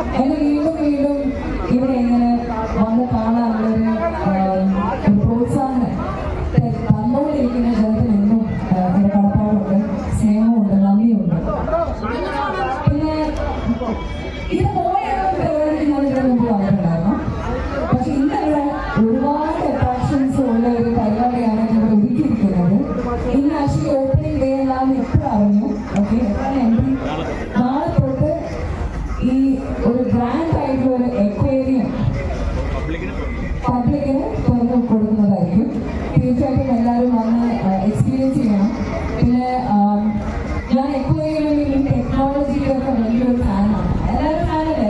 എന്നെ വീണ്ടും വീണ്ടും ഇവിടെ ഇങ്ങനെ വന്ന് കാണാനുള്ളൊരു പ്രോത്സാഹനം തന്നോണ്ടിരിക്കുന്ന ജനത്തിൽ നിന്നും എൻ്റെ കടപ്പാടുണ്ട്, സ്നേഹമുണ്ട്, നന്ദിയുണ്ട്. പിന്നെ ഇത് പോലെയുള്ള പരിപാടി ഞാൻ ഇതിന് മുമ്പ് വന്നിട്ടുണ്ടായിരുന്നു. പക്ഷെ ഇന്നലെ ഒരുപാട് അട്രാക്ഷൻസ് ഉള്ള ഒരു പരിപാടിയാണ് ഇവിടെ ഒരുക്കിയിരിക്കുന്നത്. ഇന്ന് ആക്ച്വലി ഓപ്പണിംഗ് ഡേ എല്ലാം എപ്പോഴും അറിഞ്ഞു. ഓക്കെ, നാളെ തൊട്ട് ഈ ഒരു ഗ്രാൻഡ് ആയിട്ടുള്ള ഒരു എക്വേറിയം പബ്ലിക്കിന് തുറന്നു കൊടുക്കുന്നതായിരിക്കും. തീർച്ചയായിട്ടും എല്ലാവരും വന്ന് എക്സ്പീരിയൻസ് ചെയ്യണം. പിന്നെ ഞാൻ എക്വേറിയമിൽ ഈ ടെക്നോളജിയുടെ ഒക്കെ വലിയൊരു ഫാനാണ്. എല്ലാവരും ഫാനല്ലേ?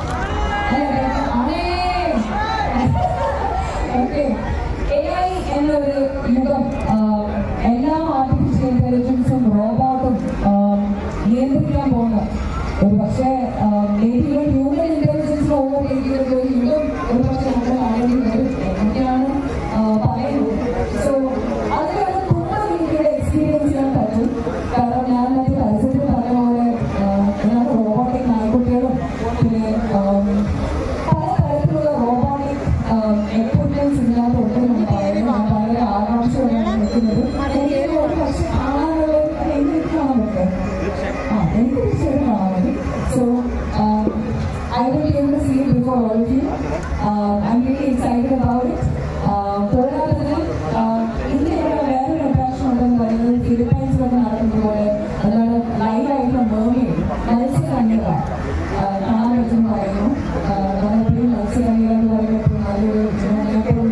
ഓക്കെ, AI എന്നൊരു യുഗം എല്ലാ ആർട്ടിഫിഷ്യൽ ഇന്റലിജൻസും റോബോട്ടും നിയന്ത്രിക്കാൻ പോകുന്ന ഒരു പക്ഷേ ഹ്യൂമൻ ഇന്റലിജൻസിന് ഓവർടേക്കുന്ന ഒരു യുഗം ഒരു പക്ഷേ നമ്മൾ കാണേണ്ടി വരും എന്നൊക്കെയാണ് പറയുന്നത്. സോ അതിലൊരു കൂടുതൽ എനിക്കിവിടെ എക്സ്പീരിയൻസ് ചെയ്യാൻ പറ്റും. കാരണം ഞാൻ മറ്റേ പരസ്യത്തിൽ പറഞ്ഞ പോലെ റോബോട്ടിക് നായ്ക്കുട്ടികളും പിന്നെ പലതരത്തിലുള്ള റോബോട്ടിക് എക്വിപ്മെന്റ്സ് ഇതിനകത്ത് ഉണ്ടെന്ന് പറയുന്നത് ഞാൻ വളരെ ആകാംക്ഷയോടെയാണ് നിൽക്കുന്നത്. എനിക്ക് ഒരു പക്ഷേ കാണാനുള്ള എനിക്ക് കാണാൻ പറ്റും. എനിക്ക് തീർച്ചയായിട്ടും കാണാൻ പറ്റും. So I will be able to see it before all of you. I'm really excited about it. കൂടാതെ തന്നെ ഇന്ന് ഇവിടെ വേറൊരു അട്രാക്ഷൻ ഉണ്ടെന്ന് പറയുന്നത് ഫിലിപ്പൈൻസിലൊക്കെ നടക്കുന്നത് പോലെ അതാണ് ലൈവായിട്ടുള്ള മേർമെയ്ഡ് മത്സ്യകന്യക കാണാൻ പറ്റുമെന്ന് പറയുന്നു. നമ്മളെപ്പോഴും മത്സ്യകന്യക എന്ന് പറയുമ്പോൾ നല്ലൊരു മേർമെയ്ഡ്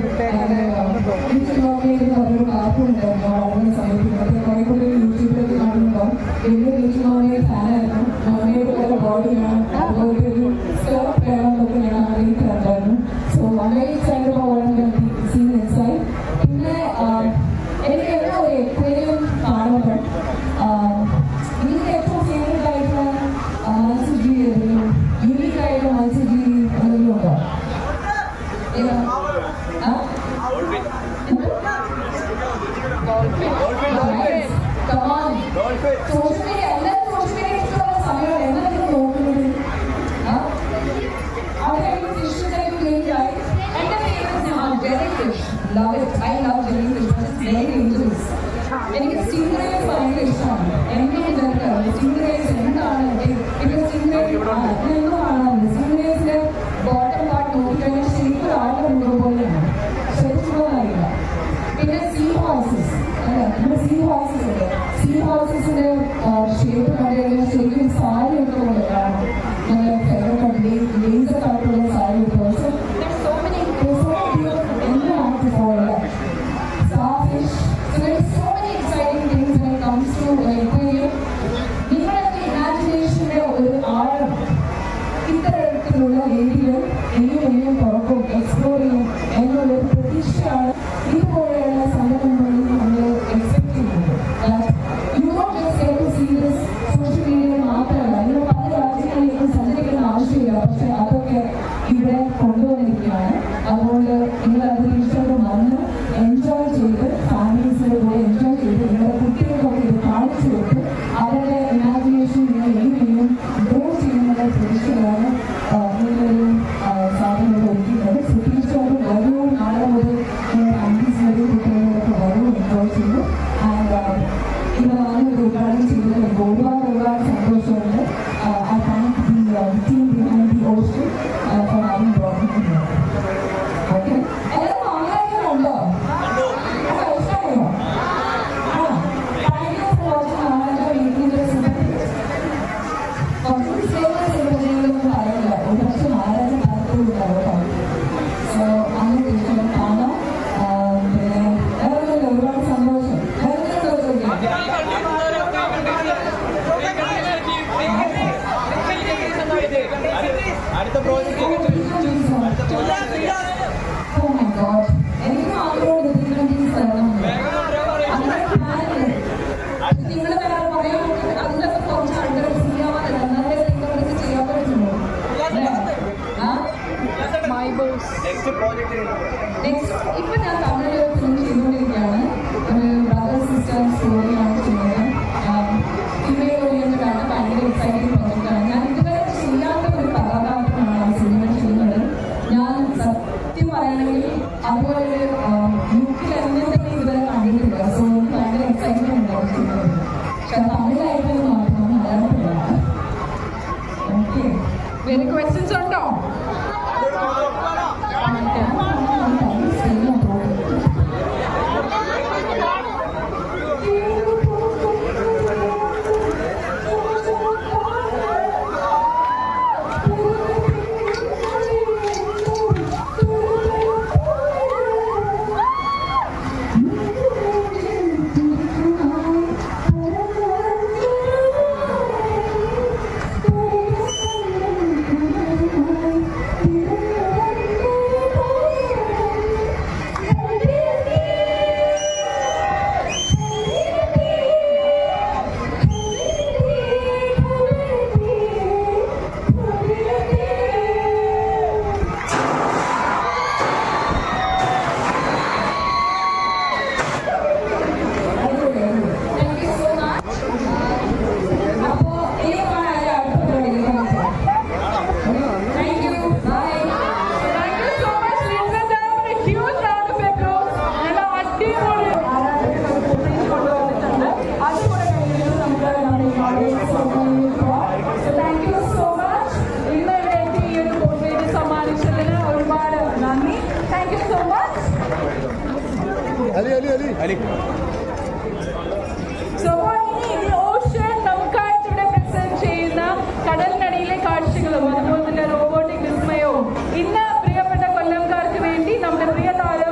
എന്ന് പറഞ്ഞൊരു കാർട്ടൂൺ ഉണ്ടായിരുന്നു വളർന്ന സമയത്ത്. കുറെ കൂടി യൂട്യൂബിലൊക്കെ കാണുമ്പോൾ വലിയ മേർമെയ്ഡ് ഫാനായിരുന്നു. മേർമെയ്ഡ് പോലെ ബോഡിയാണ്, അതുപോലെ ഒരു സ്കേർട്ട് വേണമെന്നൊക്കെ ഞാൻ അറിയിക്കുന്നുണ്ടായിരുന്നു. സോ വളരെ എക്സൈറ്റഡ് about seen inside. പിന്നെ എനിക്ക് എല്ലാ ഒരു എക്വേറിയം കാണുമ്പോൾ എനിക്ക് ഏറ്റവും ഫേവറേറ്റ് ആയിട്ടുള്ള മത്സ്യജീവി ഏതെങ്കിലും യുണീക്ക് ആയിട്ടുള്ള മത്സ്യജീവി എന്തെങ്കിലും ഉണ്ടോ? സോഷ്യൽ മീഡിയ എല്ലാവരും സോഷ്യൽ മീഡിയ ഇഷ്ടമുള്ള സമയമാണ്. എന്നാലും നോക്കുന്നത് jellyfish. Love it. I love jellyfish, but it's very dangerous. എനിക്ക് stingrays ഭയങ്കര ഇഷ്ടമാണ്. എനിക്ക് stingrays എന്താണ് എന്തോ കാണാറുണ്ട്. stingraysന്റെ ബോട്ടം പാർട്ട് നോക്കിക്കഴിഞ്ഞാൽ ശരിക്കും ഒരാളുടെ മുഖം പോലെയാണ്. ശരിക്കും അറിയില്ല. പിന്നെ സീ ഹോഴ്സസ് നമ്മുടെ സീ ഹോഴ്സസ് ഉണ്ട്. സീ ഹോഴ്സസിന്റെ ഷേപ്പ് കണ്ടു കഴിഞ്ഞാൽ ശരിക്കും സാരി ഒക്കെ പോലെ കാണാം. ഞങ്ങളുടെ ഫേവറേറ്റ് ലേസർ കളറുള്ള സാരി ഒക്കെ. Starfish. So there are so many exciting things when it comes to aquarium. നിങ്ങളുടെ ഇമാജിനേഷന്റെ ഒരു ആഴം ഇത്തരത്തിലുള്ള രീതിയിൽ ഇനിയും തുറക്കും, എക്സ്പ്ലോർ ചെയ്യും എന്നുള്ളൊരു പ്രതീക്ഷയാണ് ഇതുപോലെയുള്ള സംഘടനകളിൽ നമ്മൾ എക്സ്പെക്ട് ചെയ്യുന്നത്. You don't just get to see this social മീഡിയയിൽ മാത്രമല്ല, നിങ്ങൾ പല രാജ്യങ്ങളിലേക്കും സഞ്ചരിക്കുന്ന ആവശ്യമില്ല. പക്ഷെ അതൊക്കെ ഇവിടെ കൊണ്ടുവന്നിരിക്കുകയാണ്. അതുകൊണ്ട് നിങ്ങൾ അത് തീർച്ചയായിട്ടും വന്ന് എൻജോയ് ചെയ്ത് ഫാമിലീസിൻ്റെ കൂടെ എൻജോയ് ചെയ്ത് നിങ്ങളുടെ കുട്ടികൾക്കൊക്കെ ഇത് കാണിച്ചു കൊടുത്ത് അവരുടെ ഇമാജിനേഷൻ നിങ്ങൾ എങ്ങനെയും ഗ്രോ ചെയ്യുന്നത് പ്രതീക്ഷയാണ് നിങ്ങളൊരു സാധനം ഒരുക്കുന്നത്. സോ തീർച്ചയായിട്ടും വരൂ. നാളെ മുതൽ നിങ്ങളുടെ ആൻറ്റീസിൻ്റെ കുട്ടികളൊക്കെ വരൂ, എൻജോയ് ചെയ്തു. ആൻഡ് ഇന്ന് വന്നത് ഉദ്ഘാടനം ചെയ്തത് എനിക്ക് ഒരുപാട് സന്തോഷമുണ്ട്. I thank the team behind the ocean for having brought me here. Okay, എല്ലാവരും അങ്ങനെയുണ്ടോ? ഇഷ്ടമായോ? Thank you for watching. ആളുടെ വീട്ടിൻ്റെ കുറച്ച് ഫേമസ് ഉപജീവികളൊന്നും പറയില്ല. ഒരു പക്ഷേ മഹാരാജ കാലത്തും ഉണ്ടാവും. സോ അങ്ങനെ തീർച്ചയായിട്ടും കാണാം. പിന്നെ വേറെ ഒരുപാട് സന്തോഷം. അടുത്ത പ്രോജക്റ്റ് എനിക്ക് മാത്രം നിങ്ങൾ വേറെ പറയാൻ അതിലൊക്കെ കുറച്ച് ആൾക്കാർ ചെയ്യാവാനല്ല, എന്നാലേ നിങ്ങളൊക്കെ ചെയ്യാൻ പറ്റുള്ളൂ. ഇപ്പൊ ഞാൻ തമിഴിൽ ഫിലിം ചെയ്തുകൊണ്ടിരിക്കുകയാണ്. ഒരു ബ്രദർ സിസ്റ്റർ സ്റ്റോറിയാണ് ചെയ്യുന്നത്. ഫീമെയിൽ ഓറിയന്റഡ് ആണ്. ഭയങ്കര എക്സൈറ്റിംഗ് പ്രോജക്റ്റാണ്. ഞാൻ ഇതുവരെ ചെയ്യാത്ത ഒരു കഥാപാത്രം വേറെ ക്വസ്റ്റ്യൻസ് ഉണ്ടോ? നമുക്കായിട്ട് ഇവിടെ പ്രസന്റ് ചെയ്യുന്ന കടലിനടിയിലെ കാഴ്ചകളും അതുപോലെ തന്നെ റോബോട്ടിക് വിസ്മയവും ഇന്ന് പ്രിയപ്പെട്ട കൊല്ലംകാർക്ക് വേണ്ടി നമ്മുടെ പ്രിയ താരം